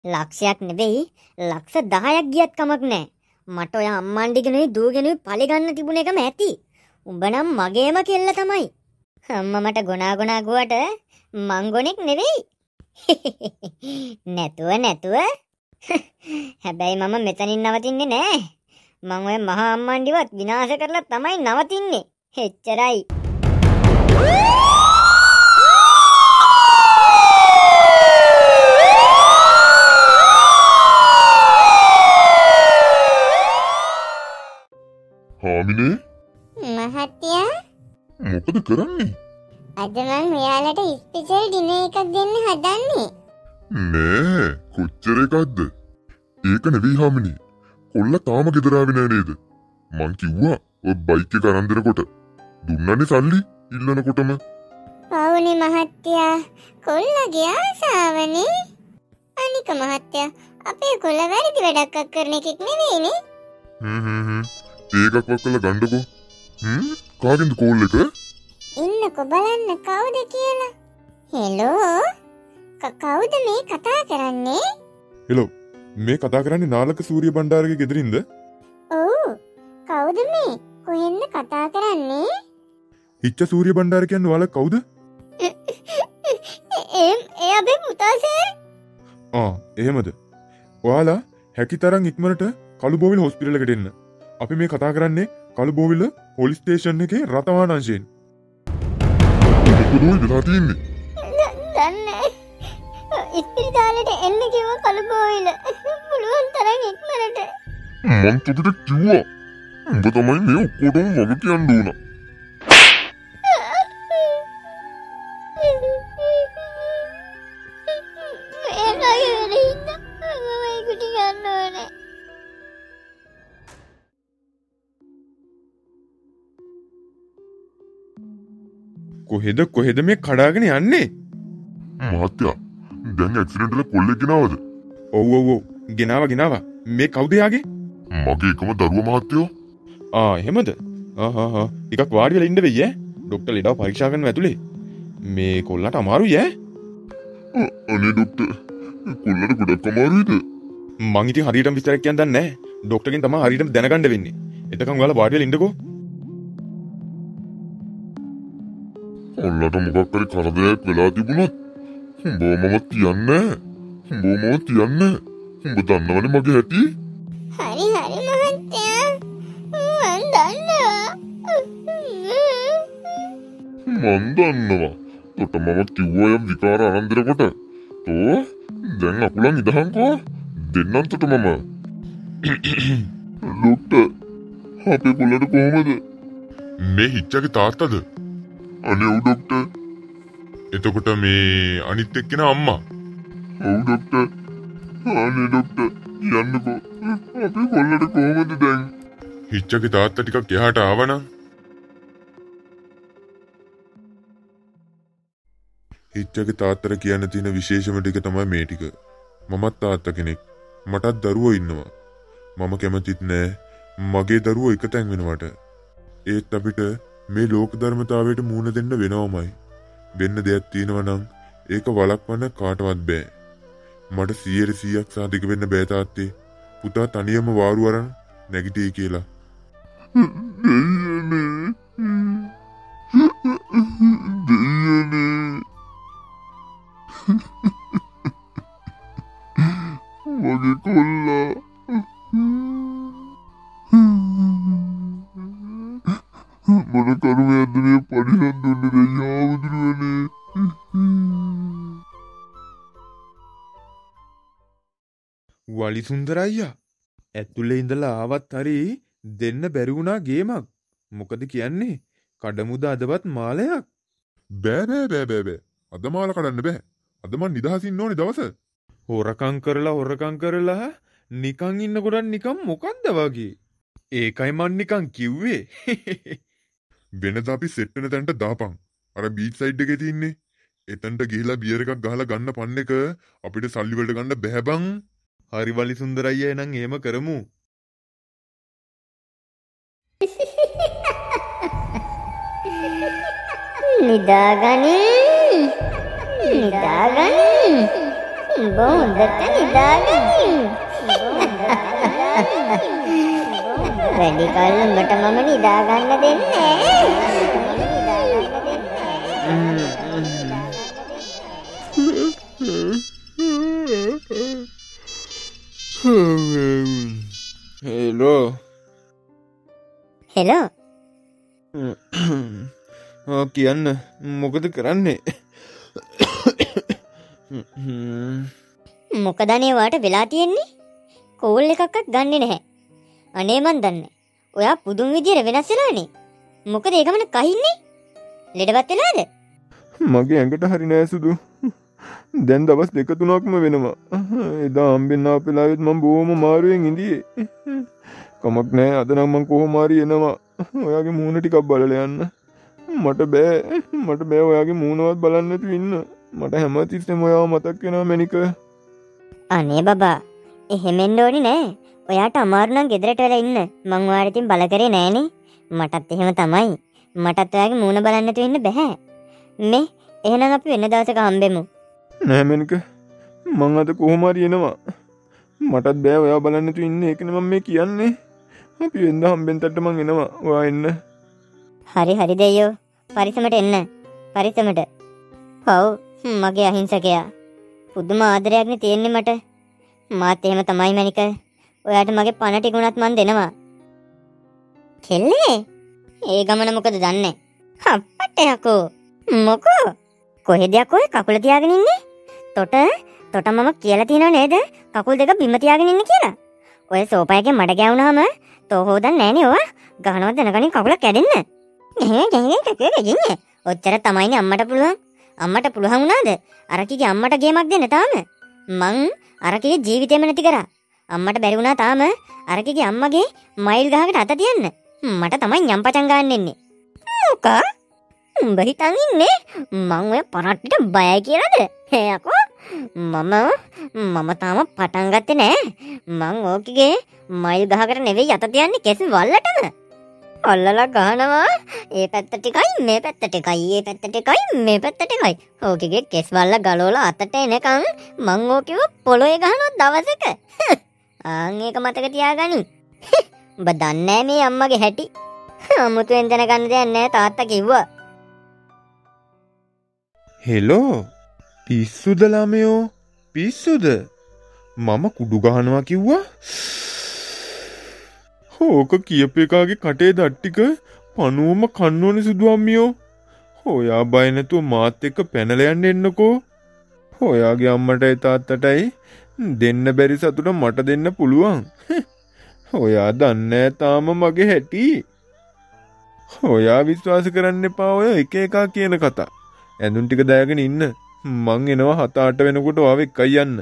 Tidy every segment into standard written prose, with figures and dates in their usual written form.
ලක්ෂයක් නෙවෙයි ලක්ෂ 10ක් ගියත් කමක් නැහැ. මට ඔය අම්මන්ඩිගෙනුයි දූගෙනුයි පලි ගන්න තිබුණ එකම ඇති. උඹ නම් මගේම කෙල්ල තමයි. අම්මා මට ගොනා ගුවට මං ගොනෙක් නෙවෙයි. නැතුව හැබැයි මම මෙතනින් නවතින්නේ නෑ. මං ඔය මහා අම්මන්ඩිවත් විනාශ කරලා තමයි නවතින්නේ. එච්චරයි. හාමිනේ මහත්තයා මොකද කරන්නේ? අද මම ඔයාලට ස්පෙෂල් ඩිනර් එකක් දෙන්න හදන්නේ. නෑ කොච්චර එකක්ද? ඒක නෙවෙයි හාමිනේ. කොල්ල තාම ගෙදර ආවේ නෑ නේද? මං කිව්වා ඔය බයික් එක අරන් දෙනකොට දුන්නනේ සල්ලි ඉල්ලනකොටම. ඔව්නේ මහත්තයා. කොල්ලගේ ආසාවනේ. අනික මහත්තයා අපේ කොල්ල වැරදි වැඩක් කරන එකෙක් නෙවෙයිනේ. ඒකක් වක්කලා ගන්නකෝ. කාගෙන්ද කෝල් එක? ඉන්නකෝ බලන්න කවුද කියලා. හෙලෝ. කවුද මේ කතා කරන්නේ? හෙලෝ. මේ කතා කරන්නේ නාලක සූරිය බණ්ඩාරගේ ගෙදරින්ද? ඔව්. කවුද මේ? කොහෙන්ද කතා කරන්නේ? හිච්ච සූරිය බණ්ඩාර කියන්නේ ඔයාලා කවුද? ඒ අපේ පුතා සර්. එහෙමද? ඔයාලා හැකිතරම් ඉක්මනට කළුබෝවිල හොස්පිටල් එකට එන්න. අපි මේ කතා කරන්නේ කළුබෝවිල පොලිස් ස්ටේෂන් එකේ රතවාන අංශයෙන්. මොකද වෙලා තියෙන්නේ? දන්නේ. ඉස්පිරිතාලෙට එන්න කිව්ව කළුබෝවිල. පුළුවන් තරම් ඉක්මනට. මං තොපිට කිව්වා. උඹ තමයි මේ ඔක්කොටම වග කියන්න ඕන. කොහෙද මේ කඩාගෙන යන්නේ? මහත්තයා දැන් ඇක්සිඩන්ට් එක කොල්ලෙක් ගෙනාවද? ඔව් ගෙනාවා. මේ කවුද යාගේ? මගේ එකම දරුවා මහත්තයෝ. එහෙමද? ටිකක් වාඩි වෙලා ඉන්න වෙයි ඈ. ડોක්ටර් ලෙඩව පරීක්ෂා කරන්න ඇතුලේ. මේ කොල්ලට අමාරුයි ඈ. අනේ ડોක්ටර් කොල්ලට ගොඩක් අමාරුයිද? මං ඉතින් හරියටම විස්තරයක් කියන්න දන්නේ නැහැ. ડોක්ටර්ගෙන් තමයි හරියටම දැනගන්න වෙන්නේ. එතකන් ඔයාලා වාඩි වෙලා ඉන්නකෝ. ඔන්නට මොකක් හරි කරදරයක් වෙලා තිබුණොත් උඹව මම තියන්නේ. උඹ දන්නවනේ මගේ හැටි. හරි මහත්තයා. මං දන්නවා. තොට මම කිව්වා යම් විකාර අනන්දරකොට තෝ දැන් අකුලන් ඉදහන්කෝ දෙන්නම් තොට මම. ඩොක්ටර් අපේ කොල්ලට කොහොමද? මේ හිච්චගේ තාත්තද? අනේ ඔව් ඩොක්ටර්. එතකොට මේ අනිත් එක්කෙනා අම්මා? ඔව් ඩොක්ටර්. අනේ ඩොක්ටර් යන්නකෝ. අපේ කොල්ලට කොහොමද දැන්? හිච්චගේ තාත්තා ටිකක් එහාට ආවනම්. හිච්චගේ තාත්තට කියන්න තියෙන විශේෂම ටික තමයි මේ ටික. මමත් තාත්තා කෙනෙක්. මටත් දරුවෝ ඉන්නවා. මම කැමතිත් නෑ මගේ දරුවෝ එක තැන් වෙනවට. ඒත් අපිට මේ ලෝක ධර්මතාවයට මූණ දෙන්න වෙනවමයි. වෙන්න දෙයක් තියෙනවා නම් ඒක වළක්වන්න කාටවත් බෑ. මට 100% සාධක වෙන්න බෑ තාත්තේ. පුතා තනියම වාරු අරන් නැගිටී කියලා. මගේ කොල්ලා මොන කරුමයක්ද මේ පරිසම් දුන්නේ දෙයියාවුදුරුවනේ. වලි සුන්දර අයියා ඇතුලේ ඉඳලා ආවත් හරි දෙන්න බැරි වුණා ගේමක්. මොකද කියන්නේ? කඩමුද අදවත් මාලයක්. බෑ. අද මාල කඩන්න බෑ. අද මං නිදහසින් ඕනේ දවස. හොරකම් කරලා නිකන් ඉන්නකොට නිකන් මොකද්ද වගේ. ඒකයි මං නිකන් කිව්වේ. වෙනද අපි සෙට් වෙන තැනට දාපන්. අර බීච් සයිඩ් එකේ තින්නේ. එතනට ගිහිලා බියර් එකක් ගහලා ගන්න පන්න එක අපිට සල්ලි වලට ගන්න බෑ බං. හරි වලි සුන්දර අයියා එහෙනම් එහෙම කරමු. නිදාගනින් බොහොඳට නිදාගනින්. වැඩි කල් උඹට මම නිදා ගන්න දෙන්නේ හෙලෝ හෙලෝ කියන්න මොකද කරන්නේ මොකදනේ වාට වෙලා තියෙන්නේ කෝල් එකක්වත් ගන්නෙ නැහැ අනේ මන් දන්නේ ඔයා පුදුම විදියට වෙනස් වෙලානේ මොකද ඒ ගමන කහින්නේ ලෙඩවත් වෙලාද මගේ ඇඟට හරි නෑ සුදු දැන් දවස් 2-3ක්ම වෙනවා එදා හම්බෙන්න ආපෙලාවෙත් මම බොහොම මාරුවෙන් ඉඳියේ කමක් නෑ අද නම් මං කොහොම හරි එනවා ඔයාගේ මූණ ටිකක් බලලා යන්න මට බෑ ඔයාගේ මූණවත් බලන්න නැතුව ඉන්න මට හැමතිස්සෙම ඔයාව මතක් වෙනවා මැනික අනේ බබා එහෙම එන්න ඕනේ නෑ ඔයාට අමාරු නම් ගෙදරට වෙලා ඉන්න මං ඔයාට ඉතින් බල කරේ නෑනේ මටත් එහෙම තමයි මටත් ඔයාගේ මූණ බලන්න නැතුව ඉන්න බෑ මේ එහෙනම් අපි වෙන දවසක හම්බෙමු නෑ මැනික මං අද කොහොම හරි එනවා මටත් බෑ ඔයාව බලන්න නැතුව ඉන්න ඒකනේ මම මේ කියන්නේ අපි වෙනද හම්බෙන්ටට මං එනවා ඔයා එන්න හරි දෙයෝ පරිස්සමට එන්න පරිස්සමට ඔව් මගේ අහිංසකයා පුදුම ආදරයක්නේ තියෙන්නේ මට මාත් එහෙම තමයි මැනික ඔයාට මගේ පණ ටිකුණත් මන් දෙනවා කෙල්ලේ ඒ ගමන මොකද දන්නේ අප්පට යකෝ මොකෝ කොහෙද යකෝ කකුල තියාගෙන ඉන්නේ තොට මම කියලා තියෙනව නේද කකුල් දෙක බිම තියාගෙන ඉන්න කියලා ඔය සෝපා එකේ මඩ ගැවුනහම තෝ හොදන්නේ නෑනේ ඔවා ගහනවත් දැනගනින් කකුල කැඩෙන්න ඔච්චර තමයිනේ අම්මට පුළුවන් වුණාද අරකිගේ අම්මට ගේමක් දෙන්න තාම මං අරකිගේ ජීවිතේම නැති කරා අම්මට බැරි වුණා තාම අරකිගේ අම්මගේ මයිල් ගහකට අත තියන්න මට තමයි යම්පචන් ගන්න එන්නේ මොකා උඹ හිතන් ඉන්නේ මං ඔය පරට්ටිට බයයි කියලාද යකෝ මම තාම පටන් ගත්තේ නෑ මං ඕකිගේ මයිල් ගහකට නෙවෙයි අත තියන්නේ කෙස් වල්ලටම අල්ලලා ගහනවා ඒ පැත්ත ටිකයි මේ පැත්ත ටිකයි ඒ පැත්ත ටිකයි මේ පැත්ත ටිකයි ඕකිගේ කෙස් වල්ල ගලවලා අතට එනකන් මං ඕකිව පොළොවේ ගහනවා දවසක ආන් ඒක මතක තියාගනි උඹ දන්නේ මේ අම්මගේ හැටි අමුතුවෙන් දැනගන්න දෙයක් නෑ තාත්තා කිව්වා හෙලෝ පිස්සුද ළමයෝ පිස්සුද මම කුඩු ගහනවා කිව්වා ඕක කියපේකාගේ කටේ දට්ටික පනුවම කන්න ඕනේ සුදු අම්මියෝ හොයා බය නැතුව මාත් එක්ක පැනලා යන්න එන්නකෝ හොයාගේ අම්මටයි තාත්තටයි දෙන්න බැරි සතුට මට දෙන්න පුළුවන් හොයා දන්නේ තාම මගේ හැටි හොයා විශ්වාස කරන්න එපා ඔය එක එකා කියන කතා ඇඳුම් ටික දාගෙන ඉන්න මං එනවා 7-8 වෙනකොට ආව එකයි යන්න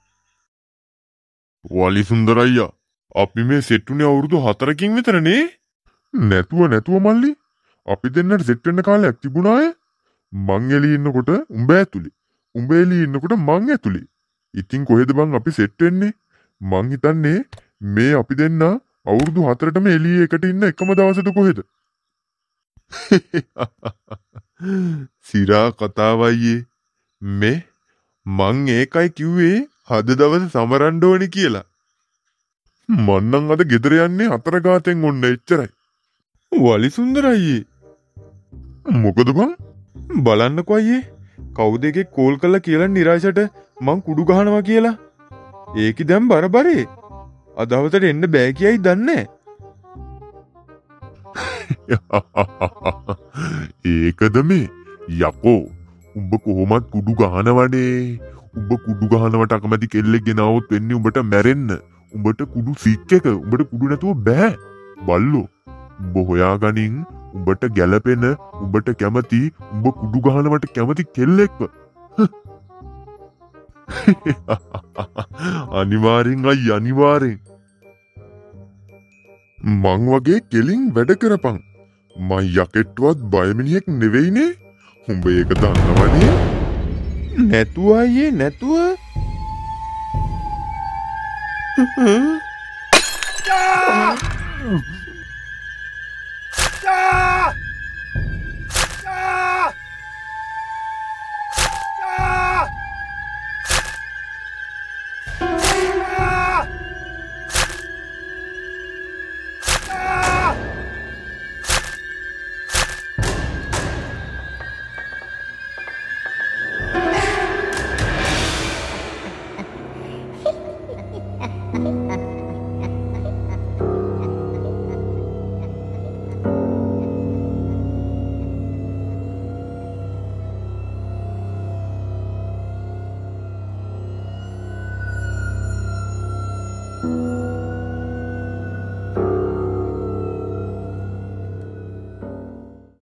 වලි සුන්දර අයියා අපි මේ සෙට්ුනේ අවුරුදු 4කින් විතරනේ නැතුව මල්ලි අපි දෙන්නට සෙට් වෙන්න කාලයක් තිබුණාය මං එළි ඉන්නකොට උඹ ඇතුලේ උඹ එළි ඉන්නකොට මං ඇතුලේ ඉතින් කොහෙද බං අපි සෙට් වෙන්නේ මං හිතන්නේ මේ අපි දෙන්න අවුරුදු 4ටම එළියේ එකට ඉන්න එකම දවසට කොහෙද සිරා කතාවයියේ මේ මං ඒකයි කිව්වේ හද දවස සමරන්න ඕනි කියලා මන්නම් අද ගෙදර යන්නේ 4 ගාතෙන් ඔන්න එච්චරයි වලි සුන්දර අයියේ මොකද බං බලන්නකෝ අයියේ කවුද එකේ කෝල් කරලා කියලා නිරාෂට මං කුඩු ගහනවා කියලා ඒකි දැන් බරබරේ අදවතට එන්න බෑ කියයි දන්නේ ඒකද මේ යකෝ උඹ කොහොමත් කුඩු ගහනවනේ උඹ කුඩු ගහනවට අකමැති කෙල්ලෙක් ගෙනාවොත් වෙන්නේ උඹට මැරෙන්න උඹට කුඩු සික් එක උඹට කුඩු නැතුව බෑ බල්ලෝ උඹ හොයාගනින් උඹට ගැලපෙන උඹට කැමති උඹ කුඩු ගහනවට කැමති කෙල්ලෙක්ව අනිවාර්යෙන් අයි අනිවාර්යෙන් මං වගේ කෙලින් වැඩ කරපන් මං යකෙට්ටවත් බය මිනිහෙක් නෙවෙයිනේ උඹ ඒක දන්නවනේ නැතුව අයියේ නැතුව